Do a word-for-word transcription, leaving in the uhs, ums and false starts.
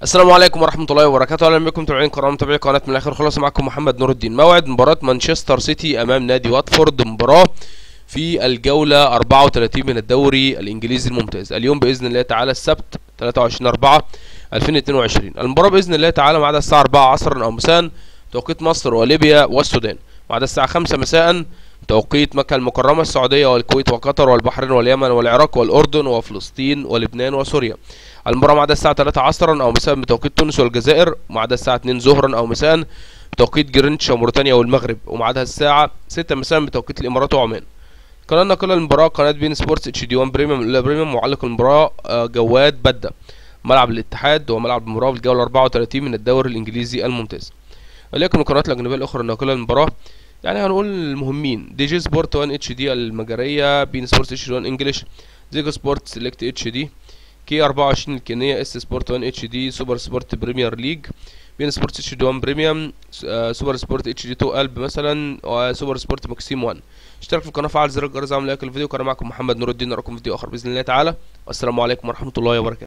السلام عليكم ورحمة الله وبركاته. اهلا بكم متابعين قناة متابعي قناة من الاخر خلاص. معكم محمد نور الدين. موعد مباراة مانشستر سيتي امام نادي واتفورد، مباراة في الجولة أربعة وثلاثين من الدوري الانجليزي الممتاز. اليوم باذن الله تعالى السبت ثلاثة وعشرين أربعة ألفين واثنين وعشرين. المباراة باذن الله تعالى ميعادها الساعة أربعة عصرا او مساء توقيت مصر وليبيا والسودان، ميعادها الساعة خمسة مساء توقيت مكة المكرمة، السعودية والكويت وقطر والبحرين واليمن والعراق والأردن وفلسطين ولبنان وسوريا. المباراة ميعادها الساعة ثلاثة عصرا أو مساء بتوقيت تونس والجزائر، وميعادها الساعة اثنين ظهرا أو مساء بتوقيت جرينتش وموريتانيا والمغرب، وميعادها الساعة ستة مساء بتوقيت الإمارات وعمان. قناة نقل المباراة قناة بين سبورتس اتش دي واحد بريميوم الأولى بريميوم. معلق المباراة جواد بدة. ملعب الاتحاد هو ملعب المباراة في الجولة أربعة وثلاثين من الدوري الإنجليزي الممتاز. ولكن القنوات الأجنبية الأخرى الناقلة المباراة يعني هنقول المهمين: دي جي سبورت واحد اتش دي المجرية، بين سبورتس اتش دي واحد انجلش، زيجو سبورت سيلكت اتش دي، كي أربعة وعشرين الكينية، اس سبورت واحد اتش دي، سوبر سبورت بريمير ليج، بين سبورتس اتش دي واحد بريميوم، سوبر سبورت اتش دي اتنين قلب مثلا، وسوبر سبورت ماكسيم واحد. اشترك في القناة، فعل زر الجرس، اعمل لايك الفيديو. كان معكم محمد نور الدين، نراكم في فيديو اخر باذن الله تعالى، والسلام عليكم ورحمة الله وبركاته.